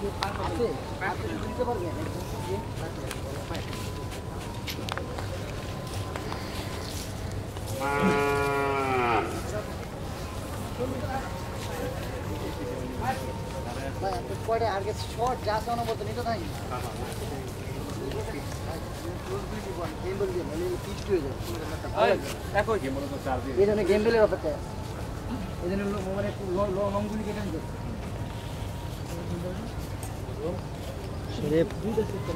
পরে আর কিছু শর্ট যা আছে না বলতে নিতে থাকি গেম বল দিয়ে মানে পিস্ট হয়ে যায় একই গেম মনে তো চার দিয়ে এই জন্য গেম বেলের অপেক্ষা এই জন্য মানে লংগুলি কেটে নিতে শেপ দুইটা সিস্টেম